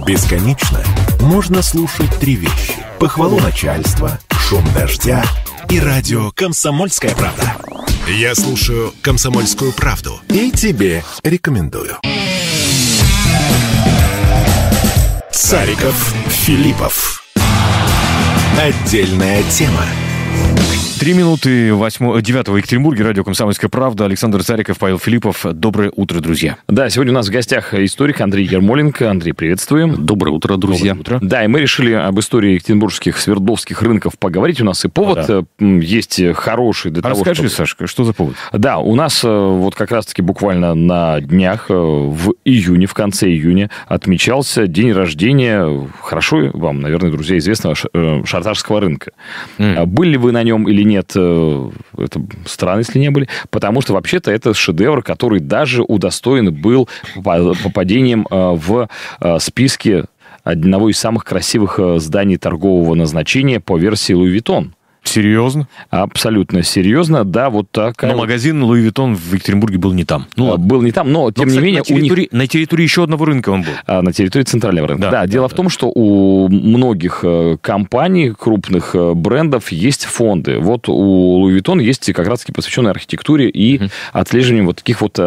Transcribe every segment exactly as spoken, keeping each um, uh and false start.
Бесконечно можно слушать три вещи: похвалу начальства, шум дождя и радио «Комсомольская правда». Я слушаю «Комсомольскую правду» и тебе рекомендую. Сариков, Филиппов. Отдельная тема. Три минуты восьмого, девятого в Екатеринбурге. Радио «Комсомольская правда». Александр Цариков, Павел Филиппов. Доброе утро, друзья. Да, сегодня у нас в гостях историк Андрей Ермоленко. Андрей, приветствуем. Доброе утро, друзья. Доброе утро. Да, и мы решили об истории екатеринбургских, свердловских рынков поговорить. У нас и повод да. есть хороший для а того, расскажи, чтобы... Сашка, что за повод? Да, у нас вот как раз-таки буквально на днях, в июне, в конце июня, отмечался день рождения, хорошо вам, наверное, друзья, известного Шартарского рынка. Mm. Были ли вы на нем или нет? Это странно, если не были, потому что вообще-то это шедевр, который даже удостоен был попадением в списки одного из самых красивых зданий торгового назначения по версии Луи Виттон. Серьезно? Абсолютно серьезно, да, вот так. Но магазин Луи Виттон в Екатеринбурге был не там. Ну, был не там, но, тем но, не кстати, менее... На территории, у них... на территории еще одного рынка он был. А, на территории центрального рынка. Да, да, да дело да, в том, что у многих компаний, крупных брендов есть фонды. Вот у Луи Виттон есть как раз-таки посвященные архитектуре и mm-hmm. отслеживанию вот таких вот...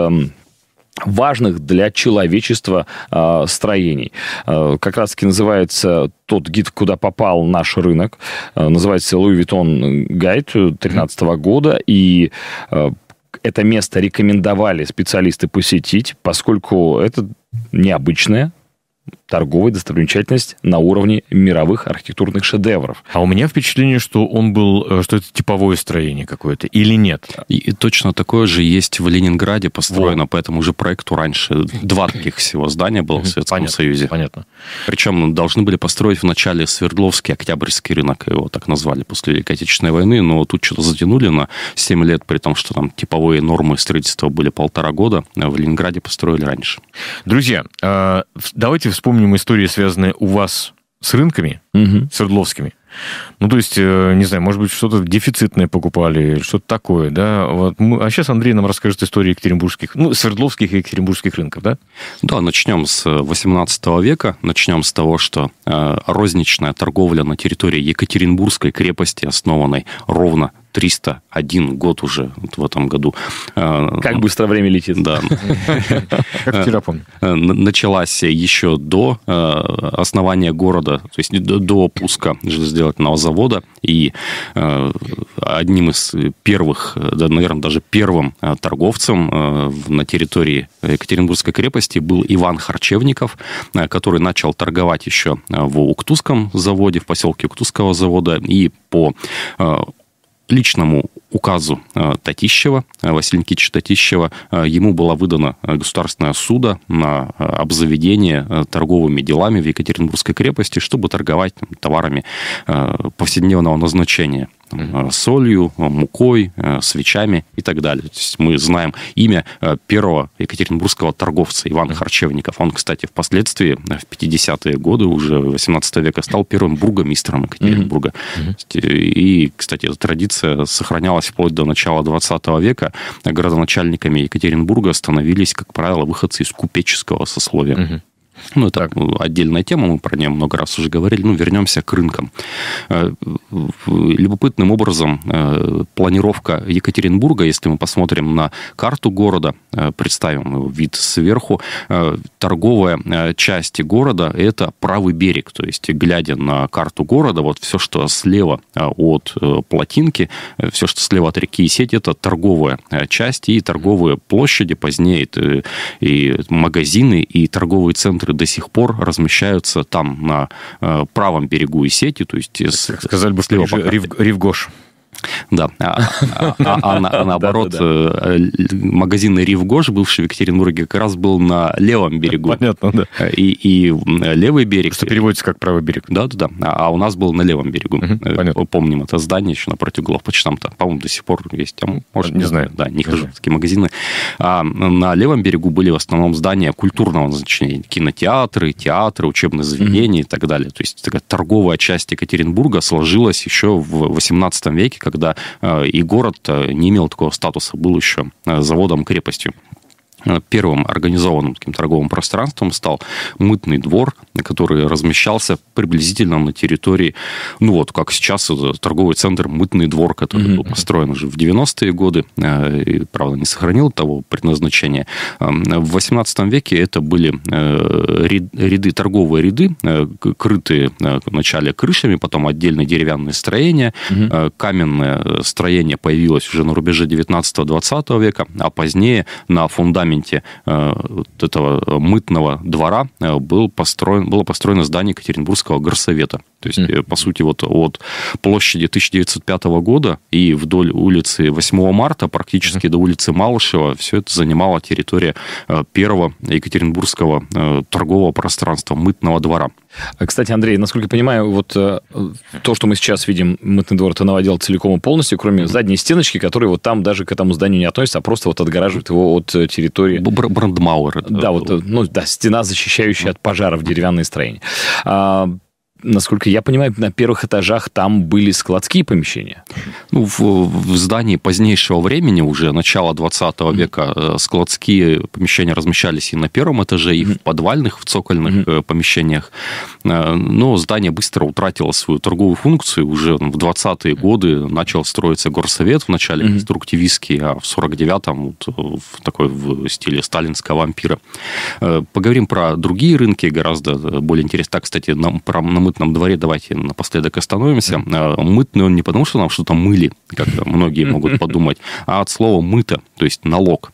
важных для человечества э, строений. Э, как раз-таки называется тот гид, куда попал наш рынок. Э, называется Louis Vuitton Guide две тысячи тринадцатого года. И э, это место рекомендовали специалисты посетить, поскольку это необычное, торговая достопримечательность на уровне мировых архитектурных шедевров. А у меня впечатление, что он был, что это типовое строение какое-то, или нет? И, и точно такое же есть в Ленинграде построено вот. По этому же проекту раньше. Два таких всего здания было в Советском понятно, Союзе. Понятно. Причем должны были построить вначале Свердловский Октябрьский рынок, его так назвали после Великой Отечественной войны, но тут что-то затянули на семь лет, при том, что там типовые нормы строительства были полтора года, а в Ленинграде построили раньше. Друзья, давайте вспомним истории, связанные у вас с рынками, угу. свердловскими. Ну, то есть, не знаю, может быть, что-то дефицитное покупали, что-то такое, да? Вот мы... А сейчас Андрей нам расскажет историю екатеринбургских, ну, свердловских и екатеринбургских рынков, да? Да, начнем с восемнадцатого века. Начнем с того, что э, розничная торговля на территории Екатеринбургской крепости, основанной ровно триста один год уже в этом году. Как быстро время летит. Да. Как вчера помню. Началась еще до основания города, то есть до пуска железоделательного завода. И одним из первых, да, наверное, даже первым торговцем на территории Екатеринбургской крепости был Иван Харчевников, который начал торговать еще в Уктусском заводе, в поселке Уктусского завода. И по личному указу Татищева, Василия Никитича Татищева, ему была выдана государственная суда на обзаведение торговыми делами в Екатеринбургской крепости, чтобы торговать там товарами повседневного назначения. Солью, мукой, свечами и так далее. То есть мы знаем имя первого екатеринбургского торговца Ивана Харчевников. Он, кстати, впоследствии, в пятидесятые годы уже восемнадцатого века, стал первым бургомистром Екатеринбурга. Mm-hmm. И, кстати, эта традиция сохранялась вплоть до начала двадцатого века. Городоначальниками Екатеринбурга становились, как правило, выходцы из купеческого сословия. Mm-hmm. Ну, это так. Отдельная тема, мы про нее много раз уже говорили. Ну, вернемся к рынкам. Любопытным образом планировка Екатеринбурга, если мы посмотрим на карту города, представим вид сверху, торговая часть города – это правый берег. То есть, глядя на карту города, вот все, что слева от Плотинки, все, что слева от реки Исеть – это торговая часть и торговые площади, позднее это и магазины, и торговые центры до сих пор размещаются там, на э, правом берегу Исети, то есть... Как сказали бы, слева Рив, Ривгош. Да, а, а, а, а, а наоборот, да, да, да. магазин Ривгош, бывший в Екатеринбурге, как раз был на левом берегу. Понятно, да. И, и левый берег... Что переводится как правый берег. Да, да, да. А у нас был на левом берегу. Угу, помним это здание еще напротив главпочтамта. По-моему, до сих пор есть. А, может, не знаю. Да, не хожу в такие магазины. А на левом берегу были в основном здания культурного назначения. Кинотеатры, театры, учебные заведения угу. и так далее. То есть такая торговая часть Екатеринбурга сложилась еще в восемнадцатом веке, когда и город не имел такого статуса, был еще заводом-крепостью. Первым организованным таким торговым пространством стал мытный двор, который размещался приблизительно на территории, ну вот, как сейчас торговый центр «Мытный двор», который mm-hmm. был построен уже в девяностые годы, и, правда, не сохранил того предназначения. В восемнадцатом веке это были ряды, торговые ряды, крытые вначале крышами, потом отдельные деревянные строения. Mm-hmm. Каменное строение появилось уже на рубеже девятнадцатого-двадцатого века, а позднее на фундаменте вот этого мытного двора был построен, было построено здание Екатеринбургского горсовета. То есть, mm. по сути, вот от площади тысяча девятьсот пятого года и вдоль улицы восьмого марта, практически mm. до улицы Малышева, все это занимала территория первого екатеринбургского торгового пространства, мытного двора. Кстати, Андрей, насколько я понимаю, вот то, что мы сейчас видим, мытный двор, это новодел целиком и полностью, кроме mm. задней стеночки, которая вот там даже к этому зданию не относится, а просто вот отгораживает его от территории... Брандмауэр. Да, вот, ну, да, стена, защищающая mm. от пожаров деревянные строения. А, насколько я понимаю, на первых этажах там были складские помещения? Ну, в, в здании позднейшего времени, уже начала двадцатого mm-hmm. века, складские помещения размещались и на первом этаже, и mm-hmm. в подвальных, в цокольных mm-hmm. помещениях. Но здание быстро утратило свою торговую функцию. Уже в двадцатые mm-hmm. годы начал строиться горсовет, вначале mm-hmm. конструктивистский, а в сорок девятом вот, в такой в стиле сталинского ампира. Поговорим про другие рынки, гораздо более интересно. Так, кстати, нам, про, на мытном дворе давайте напоследок остановимся. Mm-hmm. Мытный он не потому, что нам что-то мыли, как многие могут подумать, а от слова «мыто», то есть налог.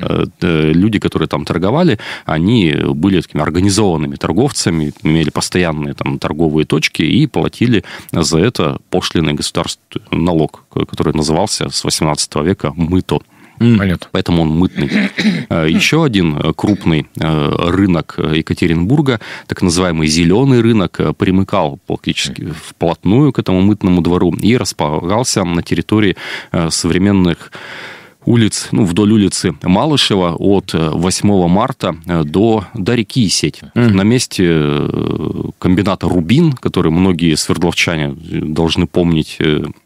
Люди, которые там торговали, они были такими организованными торговцами, имели постоянные там торговые точки и платили за это пошлинный государственный налог, который назывался с восемнадцатого века «мыто». Понятно. Поэтому он мытный. Еще один крупный рынок Екатеринбурга, так называемый зеленый рынок, примыкал практически вплотную к этому мытному двору и располагался на территории современных улиц, ну, вдоль улицы Малышева от восьмого марта до, до реки Исеть. Mm. На месте комбината «Рубин», который многие свердловчане должны помнить,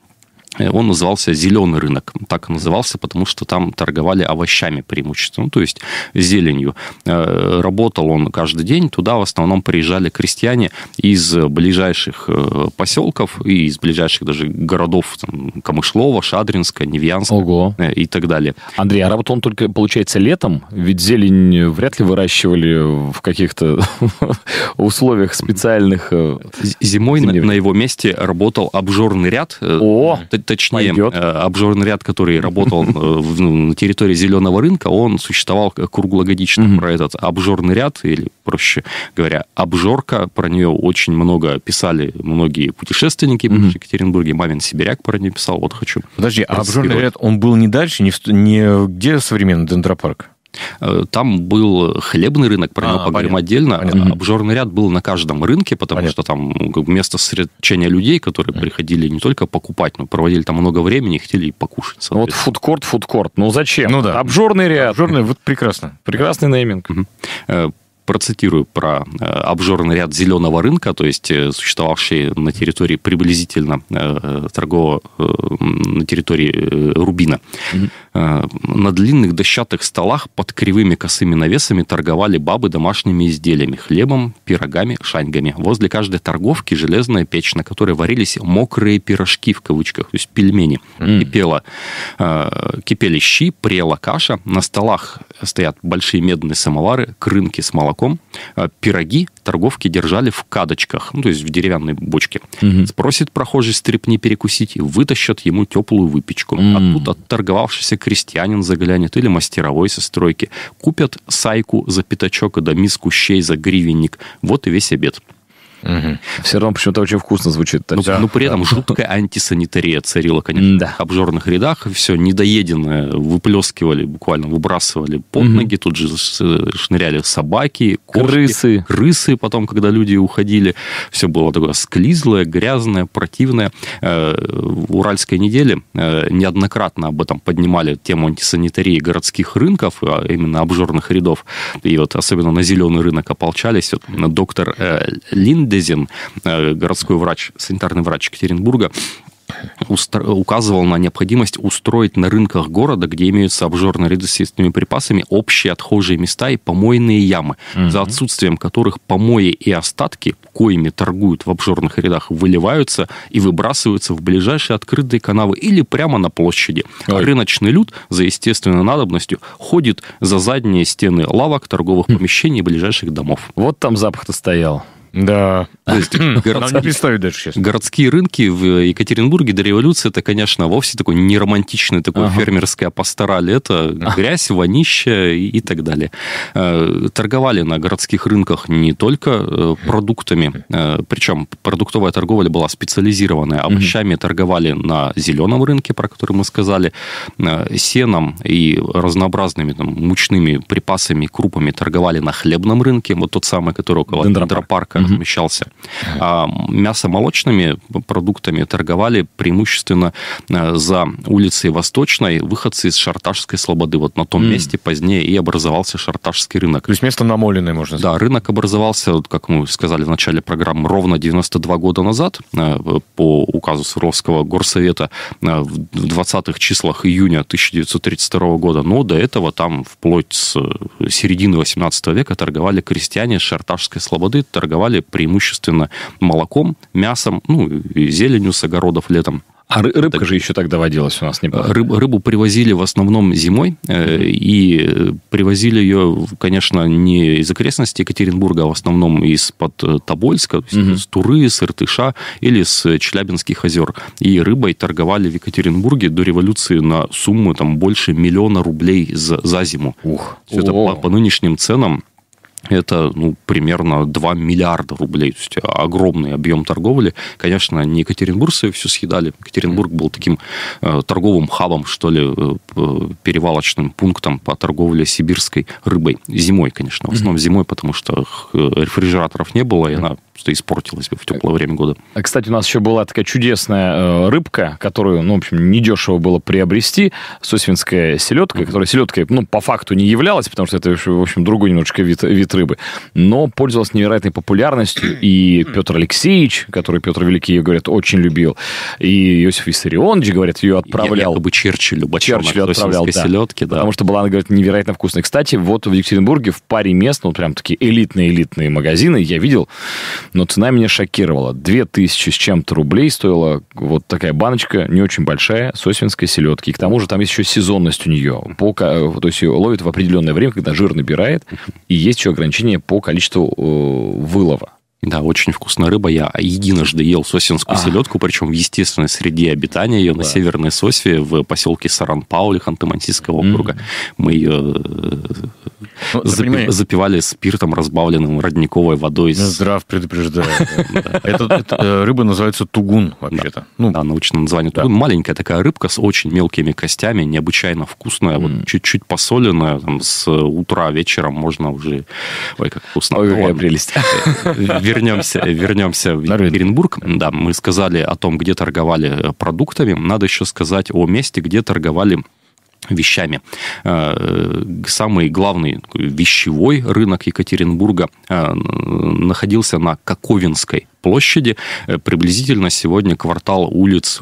он назывался «Зеленый рынок». Так назывался, потому что там торговали овощами преимущественно, ну, то есть зеленью. Работал он каждый день. Туда в основном приезжали крестьяне из ближайших поселков и из ближайших даже городов, там, Камышлова, Шадринска, Невьянска. Ого. И так далее. Андрей, а работал он только, получается, летом? Ведь зелень вряд ли выращивали в каких-то условиях специальных. Зимой на, на его месте работал обжорный ряд. О! Точнее, пойдет. Обжорный ряд, который работал на территории Зеленого рынка, он существовал круглогодично. Mm-hmm. Про этот обжорный ряд, или, проще говоря, обжорка, про нее очень много писали многие путешественники mm-hmm. в Екатеринбурге. Мамин Сибиряк про нее писал, вот хочу. Подожди, а обжорный ряд, он был не дальше, не, в, не где современный дендропарк? Там был хлебный рынок, про него а, поговорим понятно. отдельно. Понятно. Обжорный ряд был на каждом рынке, потому понятно. что там место сосредоточения людей, которые понятно. приходили не только покупать, но проводили там много времени и хотели и покушать. Вот фудкорт, фудкорт. Ну зачем? Ну да. Обжорный ряд. Обжорный, вот прекрасно. Прекрасный нейминг. Угу. Процитирую про обжорный ряд Зеленого рынка, то есть существовавший на территории приблизительно торгового, на территории Рубина. Mm-hmm. На длинных дощатых столах под кривыми косыми навесами торговали бабы домашними изделиями, хлебом, пирогами, шаньгами. Возле каждой торговки железная печь, на которой варились мокрые пирожки, в кавычках, то есть пельмени. Mm-hmm. Кипела, кипели щи, прела каша. На столах стоят большие медные самовары, крынки с молоком. Пироги торговки держали в кадочках, ну, то есть в деревянной бочке. Угу. Спросит прохожий стряпни перекусить, и вытащат ему теплую выпечку. Угу. А тут отторговавшийся крестьянин заглянет или мастеровой со стройки. Купят сайку за пятачок, да миску щей за гривенник. Вот и весь обед. Угу. Все равно почему-то очень вкусно звучит. Ну, да, но при этом да. жуткая антисанитария царила, конечно, да. в обжорных рядах. Все недоеденное выплескивали, буквально выбрасывали под угу. ноги. Тут же шныряли собаки, кошки, крысы. Крысы потом, когда люди уходили. Все было такое склизлое, грязное, противное. В Уральской неделе неоднократно об этом поднимали тему антисанитарии городских рынков, а именно обжорных рядов. И вот особенно на Зеленый рынок ополчались. Вот доктор Линд Дезин, городской врач, санитарный врач Екатеринбурга, указывал на необходимость устроить на рынках города, где имеются обжорные ряды с съестными припасами, общие отхожие места и помойные ямы, угу. за отсутствием которых помои и остатки, коими торгуют в обжорных рядах, выливаются и выбрасываются в ближайшие открытые канавы или прямо на площади. Ой. Рыночный люд за естественной надобностью ходит за задние стены лавок, торговых помещений и ближайших домов. Вот там запах-то стоял. Да. То есть городские, не представить даже сейчас. Городские рынки в Екатеринбурге до революции, это, конечно, вовсе такой неромантичный такой ага. фермерская пастораль. Это грязь, вонища и, и так далее. Торговали на городских рынках не только продуктами, причем продуктовая торговля была специализированная. Овощами угу. торговали на зеленом рынке, про который мы сказали, сеном и разнообразными там, мучными припасами, крупами торговали на хлебном рынке, вот тот самый, который около Дендропарка размещался. А мясомолочными продуктами торговали преимущественно за улицей Восточной выходцы из Шарташской слободы. Вот на том mm. месте позднее и образовался Шарташский рынок. То есть место намоленное, можно сказать. Да, рынок образовался, как мы сказали в начале программы, ровно девяносто два года назад по указу Свердловского горсовета в двадцатых числах июня тысяча девятьсот тридцать второго года. Но до этого там вплоть с середины восемнадцатого века торговали крестьяне с Шарташской слободы, торговали преимущественно молоком, мясом, ну, и зеленью с огородов летом. А рыбка так, же еще тогда водилась у нас, не было? Рыб, рыбу привозили в основном зимой, э, и привозили ее, конечно, не из окрестностей Екатеринбурга, а в основном из-под Тобольска, то есть mm-hmm. с Туры, с Иртыша или с Челябинских озер. И рыбой торговали в Екатеринбурге до революции на сумму там, больше миллиона рублей за, за зиму. Ух. Все это по, по нынешним ценам. Это ну, примерно два миллиарда рублей. То есть огромный объем торговли. Конечно, не екатеринбуржцы все съедали. Екатеринбург был таким э, торговым хабом, что ли, э, перевалочным пунктом по торговле сибирской рыбой. Зимой, конечно. В основном mm-hmm. зимой, потому что рефрижераторов не было, и она просто испортилась бы в теплое время года. Кстати, у нас еще была такая чудесная рыбка, которую, ну, в общем, недешево было приобрести. Сосвинская селедка, mm-hmm. которая селедкой, ну, по факту не являлась, потому что это, в общем, другой немножечко вид, вид рыбы, но пользовалась невероятной популярностью, и Петр Алексеевич, который Петр Великий ее, говорят, очень любил, и Иосиф Виссарионович, говорят, ее отправлял. Якобы Черчиллю, Черчиллю отправлял, да, селедки, да. Потому что была, она, говорит, невероятно вкусная. Кстати, вот в Екатеринбурге в паре мест, ну, прям такие элитные-элитные магазины, я видел, но цена меня шокировала. Две тысячи с чем-то рублей стоила вот такая баночка, не очень большая, сосвинской селедки. И к тому же там есть еще сезонность у нее. По, то есть ее ловят в определенное время, когда жир набирает, и есть еще ограничение по количеству э, вылова. Да, очень вкусная рыба. Я единожды ел сосвинскую а. селедку, причем в естественной среде обитания ее да. на Северной Сосве, в поселке Саран-Паули Ханты-Мансийского округа. Mm-hmm. Мы ее ну, запи- запивали спиртом, разбавленным родниковой водой. Здрав предупреждаю. Эта рыба называется тугун, вообще-то. Да, научное название тугун. Маленькая такая рыбка с очень мелкими костями, необычайно вкусная, чуть-чуть посоленная. С утра вечером можно уже... Ой, как вкусно. Ой, какая прелесть. Вернемся, вернемся в Екатеринбург. Да, мы сказали о том, где торговали продуктами. Надо еще сказать о месте, где торговали вещами. Самый главный вещевой рынок Екатеринбурга находился на Коковинской площади, приблизительно сегодня квартал улиц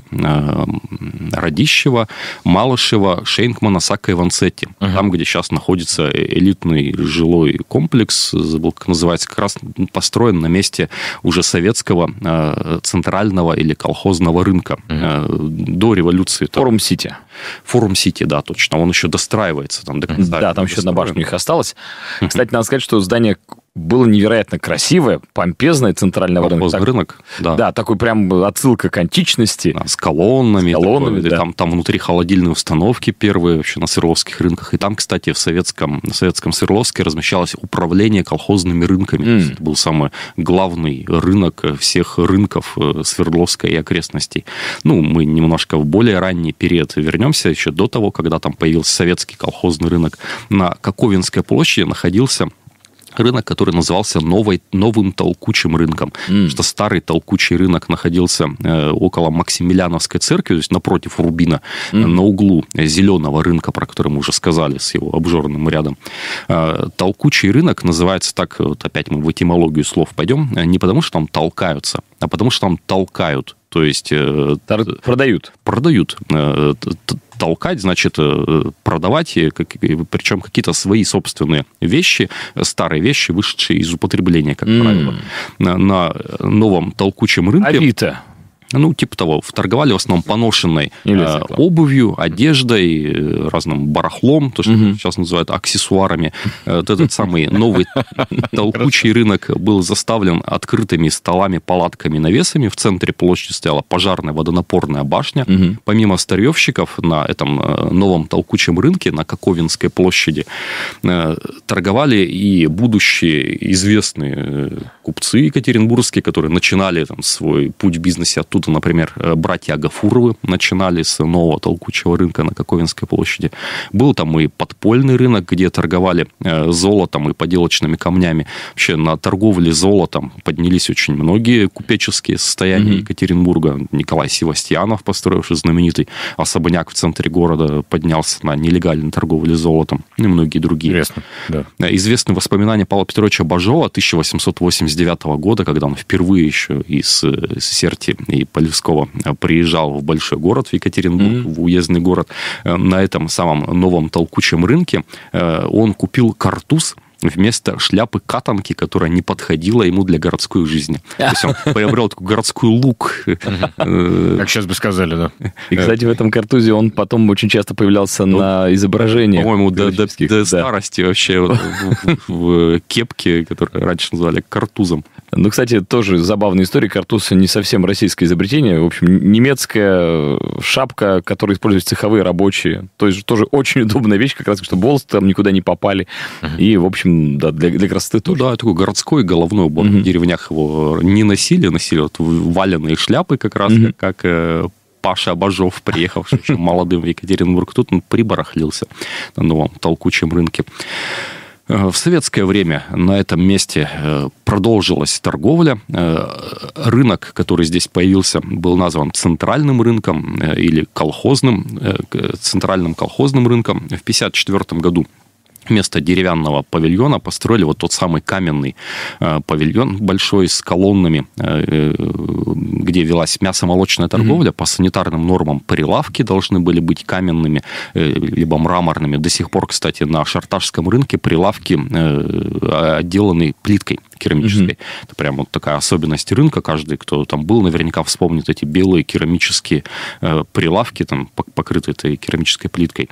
Радищева, Малышева, Шейнкмана, Сакка и Ванцетти. Uh-huh. Там, где сейчас находится элитный жилой комплекс, забыл, как называется, как раз построен на месте уже советского центрального или колхозного рынка. Uh-huh. До революции. Форум-Сити. Форум-Сити, да, точно. Он еще достраивается. Там, до конца. Да, там еще одна башня у них осталась. Uh-huh. Кстати, надо сказать, что здание было невероятно красивое, помпезное, центрального рынка. Так, рынок, да. Да, такой прям отсылка к античности. Да, с колоннами. С колоннами, такой, да. Там, там внутри холодильные установки первые вообще на Свердловских рынках. И там, кстати, в советском, на советском Свердловске размещалось управление колхозными рынками. Mm. Это был самый главный рынок всех рынков Свердловской и окрестностей. Ну, мы немножко в более ранний период вернемся, еще до того, когда там появился советский колхозный рынок. На Коковинской площади находился рынок, который назывался новой, новым толкучим рынком. Mm. Потому что старый толкучий рынок находился э, около Максимилиановской церкви, то есть напротив Рубина, mm. на углу зеленого рынка, про который мы уже сказали, с его обжорным рядом. Э, толкучий рынок называется так, вот опять мы в этимологию слов пойдем, не потому что там толкаются, а потому что там толкают То есть... Продают. Продают. Толкать, значит, продавать, причем какие-то свои собственные вещи, старые вещи, вышедшие из употребления, как mm. правило, на, на новом толкучем рынке. Авито. Ну, типа того, торговали в основном поношенной э, обувью, одеждой, разным барахлом, то, что угу. сейчас называют аксессуарами. Вот этот самый новый толкучий рынок был заставлен открытыми столами, палатками, навесами. В центре площади стояла пожарная водонапорная башня. Угу. Помимо старьевщиков на этом новом толкучем рынке, на Коковинской площади, торговали и будущие известные купцы екатеринбургские, которые начинали там свой путь в бизнесе оттуда. Тут, например, братья Агафуровы начинали с нового толкучего рынка на Коковинской площади. Был там и подпольный рынок, где торговали золотом и поделочными камнями. Вообще на торговле золотом поднялись очень многие купеческие состояния mm-hmm. Екатеринбурга. Николай Севастьянов, построивший знаменитый особняк в центре города, поднялся на нелегальной торговле золотом. И многие другие. Интересно, да. Известны воспоминания Павла Петровича Бажова тысяча восемьсот восемьдесят девятого года, когда он впервые еще из Серти и Полевского приезжал в большой город, в Екатеринбург, mm-hmm. в уездный город. На этом самом новом толкучем рынке он купил картуз вместо шляпы-катанки, которая не подходила ему для городской жизни. То есть он приобрел такой городской лук. Как сейчас бы сказали, да. И, кстати, в этом картузе он потом очень часто появлялся на изображениях. По-моему, до старости вообще в кепке, которую раньше называли картузом. Ну, кстати, тоже забавная история. Картуз не совсем российское изобретение. В общем, немецкая шапка, которую используют цеховые рабочие. То есть тоже очень удобная вещь, как раз, чтобы волосы там никуда не попали. И, в общем, да, для, для красоты тоже. Ну, да, такой городской головной убор. Mm-hmm. В деревнях его не носили, носили вот валенные шляпы как раз, mm-hmm. как э, Паша Бажов, приехавший еще молодым в Екатеринбург. Тут он прибарахлился на новом толкучем рынке. В советское время на этом месте продолжилась торговля. Рынок, который здесь появился, был назван центральным рынком или колхозным, центральным колхозным рынком. В тысяча девятьсот пятьдесят четвёртом году вместо деревянного павильона построили вот тот самый каменный э, павильон большой с колоннами, э, где велась мясомолочная торговля. Mm-hmm. По санитарным нормам прилавки должны были быть каменными, э, либо мраморными. До сих пор, кстати, на Шарташском рынке прилавки э, отделаны плиткой керамической. Mm-hmm. Это прям вот такая особенность рынка. Каждый, кто там был, наверняка вспомнит эти белые керамические э, прилавки, там, покрытые этой керамической плиткой.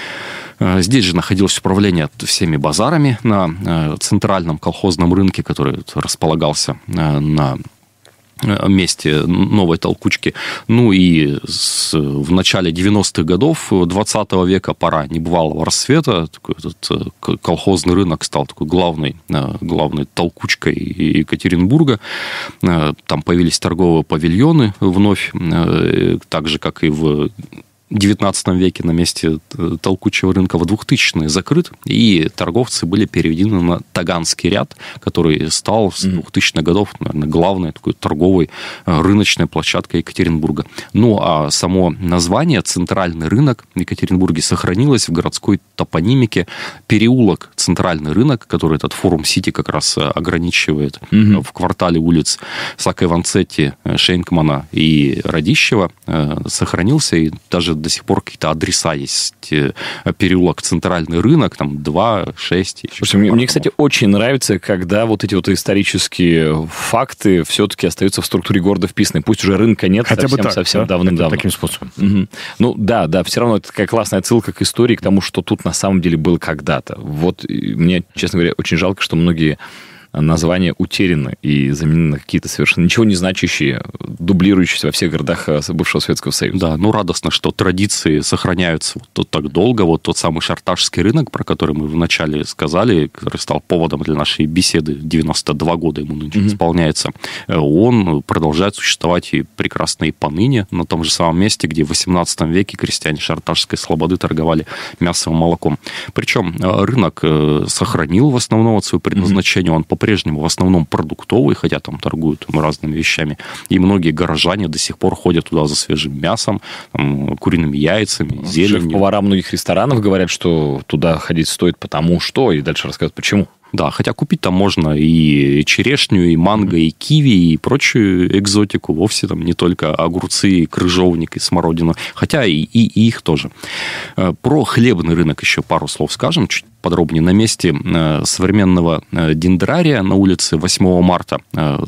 Здесь же находилось управление всеми базарами на центральном колхозном рынке, который располагался на месте новой толкучки. Ну и с, в начале девяностых годов двадцатого века, пора небывалого рассвета, такой этот колхозный рынок стал такой главной, главной толкучкой Екатеринбурга. Там появились торговые павильоны вновь, так же, как и в девятнадцатом веке на месте толкучего рынка. В двухтысячные закрыт, и торговцы были переведены на Таганский ряд, который стал с двухтысячных годов, наверное, главной такой торговой рыночной площадкой Екатеринбурга. Ну, а само название «Центральный рынок» в Екатеринбурге сохранилось в городской топонимике. Переулок «Центральный рынок», который этот форум-сити как раз ограничивает mm-hmm. в квартале улиц Сакой Ванцетти, Шейнкмана и Радищева, сохранился, и даже до сих пор какие-то адреса есть. Переулок Центральный рынок, там два, шесть. Слушай, мне, мне, кстати, очень нравится, когда вот эти вот исторические факты все-таки остаются в структуре города вписаны. Пусть уже рынка нет, хотя совсем, бы так, совсем да? давным-давно. Таким способом. Угу. Ну, да, да, все равно это такая классная отсылка к истории, к тому, что тут на самом деле было когда-то. Вот мне, честно говоря, очень жалко, что многие названия утеряны и заменены на какие-то совершенно ничего не значащие, дублирующиеся во всех городах бывшего Советского Союза. Да, ну радостно, что традиции сохраняются вот так долго. Вот тот самый Шарташский рынок, про который мы вначале сказали, который стал поводом для нашей беседы, девяносто два года ему нынче mm-hmm. исполняется, он продолжает существовать и прекрасно и поныне на том же самом месте, где в восемнадцатом веке крестьяне Шарташской слободы торговали мясом и молоком. Причем рынок сохранил в основном свое предназначение, mm-hmm. он по по-прежнему в основном продуктовый, хотя там торгуют разными вещами. И многие горожане до сих пор ходят туда за свежим мясом, там, куриными яйцами, зеленью. Шеф-повара многих ресторанов говорят, что туда ходить стоит потому что, и дальше рассказывают, почему. Да, хотя купить там можно и черешню, и манго, и киви, и прочую экзотику. Вовсе там не только огурцы, крыжовник и смородина. Хотя и, и, и их тоже. Про хлебный рынок еще пару слов скажем, чуть подробнее. На месте современного дендрария на улице восьмого марта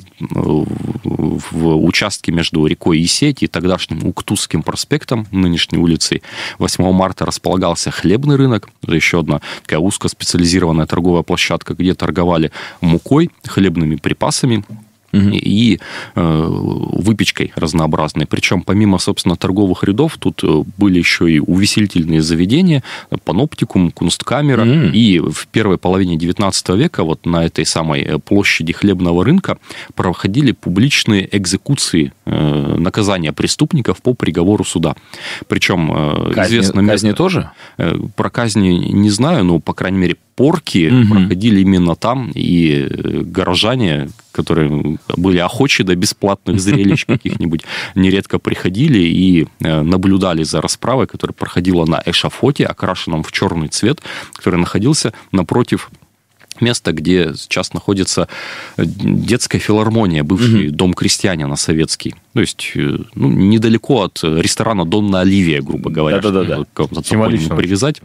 в участке между рекой Исеть и тогдашним Уктусским проспектом, нынешней улицей восьмого марта, располагался хлебный рынок. Это еще одна такая узкоспециализированная торговая площадка, где торговали мукой, хлебными припасами и э, выпечкой разнообразной. Причем помимо, собственно, торговых рядов, тут были еще и увеселительные заведения, паноптикум, кунсткамера. Mm-hmm. И в первой половине девятнадцатого века вот на этой самой площади хлебного рынка проходили публичные экзекуции, э, наказания преступников по приговору суда. Причем э, казни, известно... Казни место, тоже? Э, про казни не знаю, но, по крайней мере, порки угу. проходили именно там, и горожане, которые были охочи до бесплатных зрелищ каких-нибудь, нередко приходили и наблюдали за расправой, которая проходила на эшафоте, окрашенном в черный цвет, который находился напротив место, где сейчас находится детская филармония, бывший mm-hmm. дом крестьянина советский. То есть, ну, недалеко от ресторана «Донна Оливия», грубо говоря. Да-да-да. Символично привязать.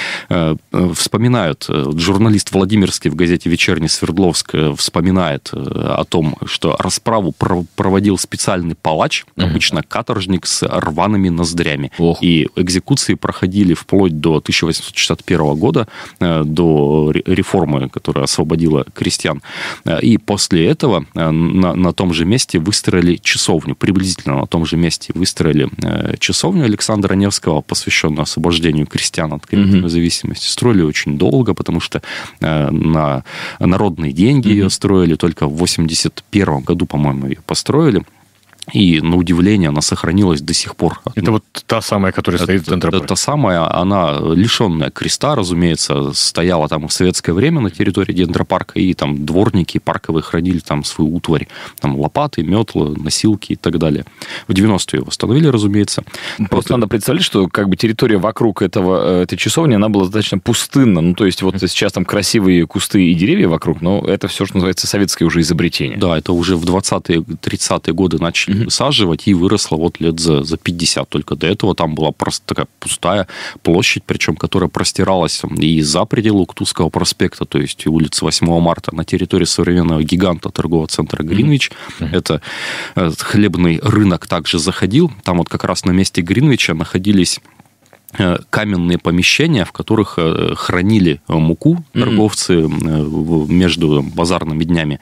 Вспоминают, журналист Владимирский в газете «Вечерний Свердловск» вспоминает о том, что расправу проводил специальный палач, mm-hmm. обычно каторжник с рваными ноздрями. Oh. И экзекуции проходили вплоть до тысяча восемьсот шестьдесят первого года, до реформы, которая освободила крестьян. И после этого на, на том же месте выстроили часовню. Приблизительно на том же месте выстроили часовню Александра Невского, посвященную освобождению крестьян от крепостной mm-hmm. зависимости. Строили очень долго, потому что на народные деньги mm-hmm. ее строили. Только в восемьдесят первом году, по-моему, ее построили. И, на удивление, она сохранилась до сих пор. Это вот та самая, которая стоит в Дендропарке? Та самая, она лишенная креста, разумеется, стояла там в советское время на территории Дендропарка, и там дворники парковые хранили там свою утварь. Там лопаты, метлы, носилки и так далее. В девяностые ее восстановили, разумеется. Просто вот... надо представлять, что как бы территория вокруг этого, этой часовни, она была достаточно пустынна. Ну, то есть, вот сейчас там красивые кусты и деревья вокруг, но это все, что называется, советское уже изобретение. Да, это уже в двадцатые-тридцатые годы начали высаживать, и выросло вот лет за, за пятьдесят. Только до этого там была просто такая пустая площадь, причем которая простиралась и за пределы Уктусского проспекта, то есть улица восьмого марта, на территории современного гиганта торгового центра Гринвич. Mm-hmm. Это хлебный рынок также заходил. Там вот как раз на месте Гринвича находились каменные помещения, в которых хранили муку торговцы mm-hmm. между базарными днями.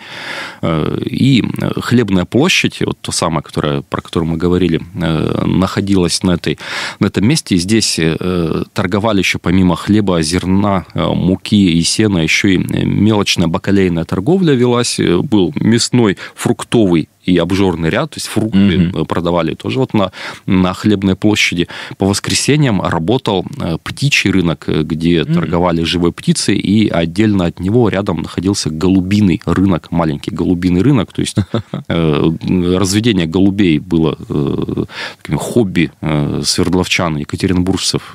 И хлебная площадь, вот та самая, которая, про которую мы говорили, находилась на, этой, на этом месте. И здесь торговали еще помимо хлеба, зерна, муки и сена, еще и мелочная бакалейная торговля велась. Был мясной, фруктовый и обжорный ряд, то есть фрукты mm-hmm. продавали тоже вот на, на хлебной площади. По воскресеньям работал птичий рынок, где mm-hmm. торговали живой птицей, и отдельно от него рядом находился голубиный рынок, маленький голубиный рынок, то есть разведение голубей было таким хобби свердловчан, екатеринбуржцев,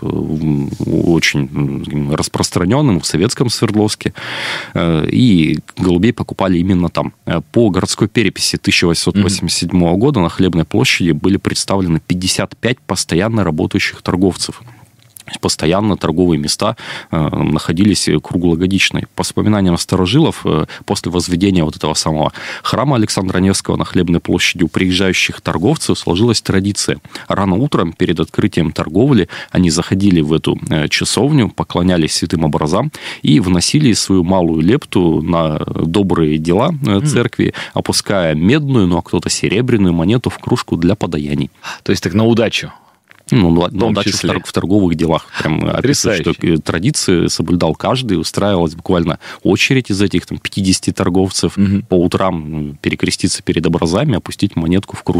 очень распространенным в советском Свердловске, и голубей покупали именно там. По городской переписи тысяча восемьсот восемьдесят седьмого mm-hmm. года на хлебной площади были представлены пятьдесят пять постоянно работающих торговцев. Постоянно торговые места э, находились круглогодично. По вспоминаниям старожилов, э, после возведения вот этого самого храма Александра Невского на хлебной площади у приезжающих торговцев сложилась традиция. Рано утром перед открытием торговли они заходили в эту э, часовню, поклонялись святым образам и вносили свою малую лепту на добрые дела э, церкви, mm. опуская медную, ну а кто-то серебряную монету в кружку для подаяний. То есть так на удачу? Ну, на удачу в, в торговых делах. Прям описывают, что традиции соблюдал каждый. Устраивалась буквально очередь из этих там, пятидесяти торговцев угу. по утрам перекреститься перед образами, опустить монетку в кружку.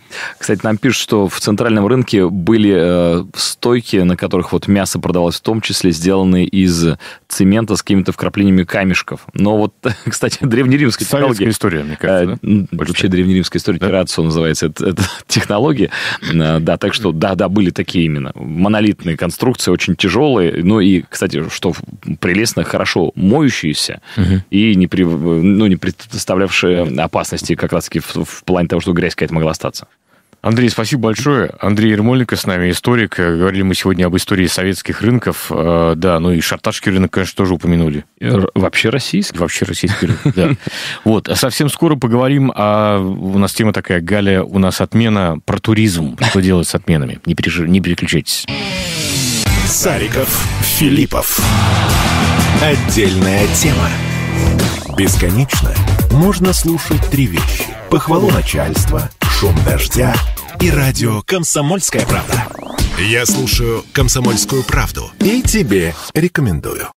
Кстати, нам пишут, что в центральном рынке были э, стойки, на которых вот мясо продавалось, в том числе сделанные из цемента с какими-то вкраплениями камешков. Но вот, кстати, древнеримская технология... Советская история, мне кажется, э, да? Вообще древнеримская история, да? Терацио называется это, это технология. Э, да, так что, да, да, были такие именно. Монолитные конструкции, очень тяжелые. Ну и, кстати, что прелестно, хорошо моющиеся угу. и не, при, ну, не представлявшие опасности как раз-таки в, в плане того, что грязь какая-то могла остаться. Андрей, спасибо большое. Андрей Ермоленко с нами, историк. Говорили мы сегодня об истории советских рынков. Да, ну и шарташский рынок, конечно, тоже упомянули. Вообще российский? Вообще российский рынок, да. Вот, совсем скоро поговорим о... У нас тема такая, Галя, у нас отмена про туризм. Что делать с отменами? Не переключайтесь. Сариков, Филиппов. Отдельная тема. Бесконечно можно слушать три вещи. Похвалу начальства, шум дождя и радио «Комсомольская правда». Я слушаю «Комсомольскую правду» и тебе рекомендую.